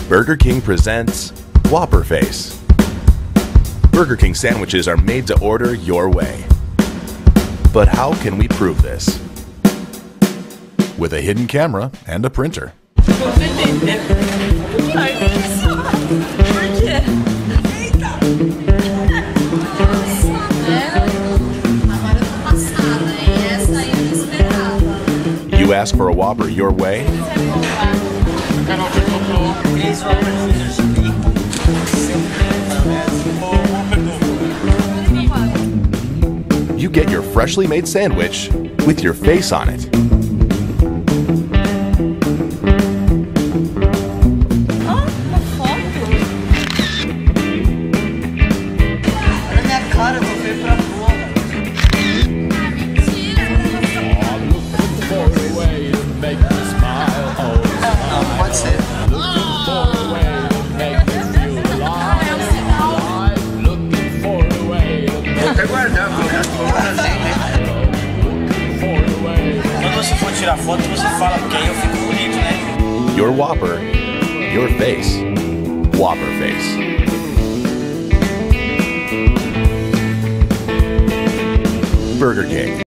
Burger King presents Whopper Face. Burger King sandwiches are made to order your way. But how can we prove this? With a hidden camera and a printer. You ask for a Whopper your way, you get your freshly made sandwich with your face on it. Quando você for tirar foto, você fala, porque aí eu fico bonito, né? Your Whopper, your face. Whopper Face. Burger King.